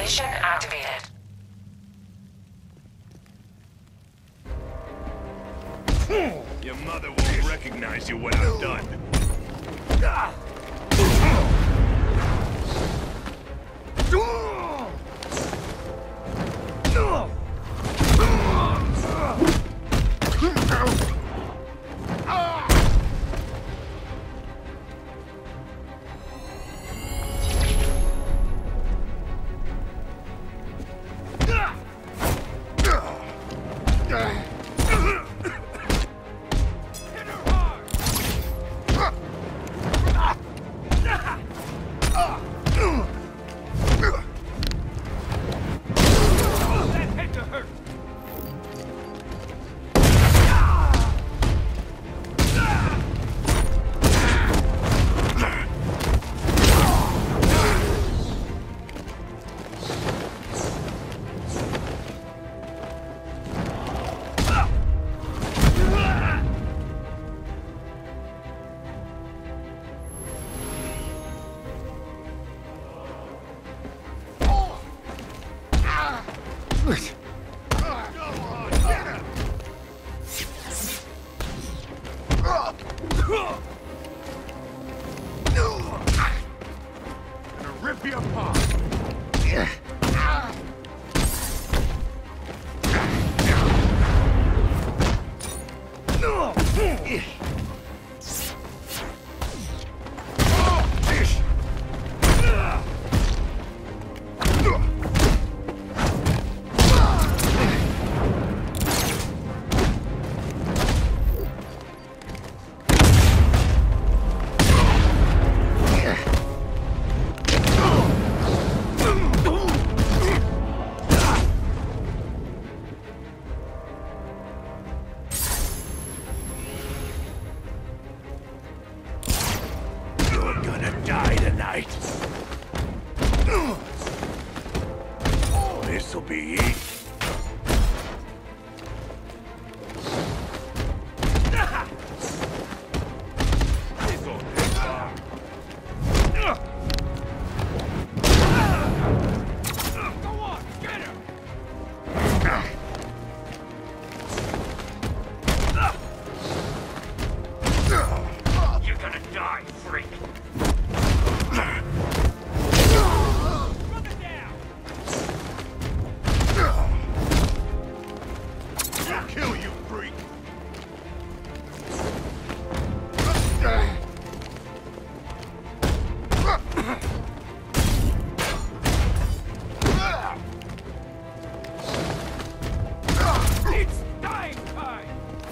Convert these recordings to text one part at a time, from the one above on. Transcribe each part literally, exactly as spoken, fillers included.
Simulation activated. Your mother won't recognize you when I'm done. Rip you apart. Die tonight. This'll be easy. You're gonna die, freak. Kill you, freak! It's dying time!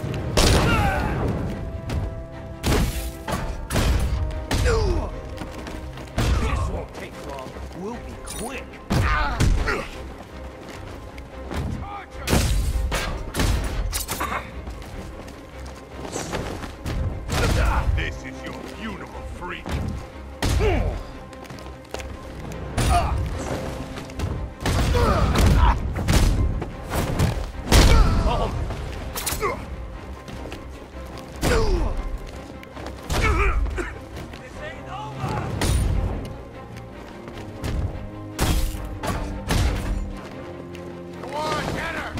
This won't take long. We'll be quick. This is your funeral, freak. This ain't over. Go on, get her.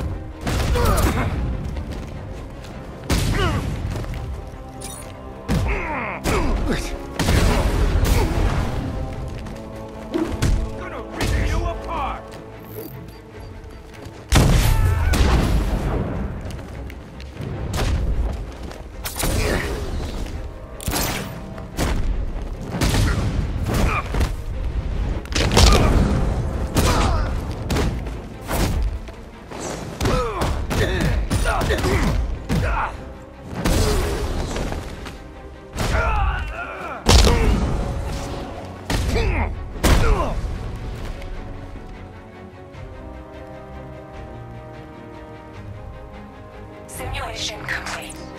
Gonna rip you apart! Simulation complete.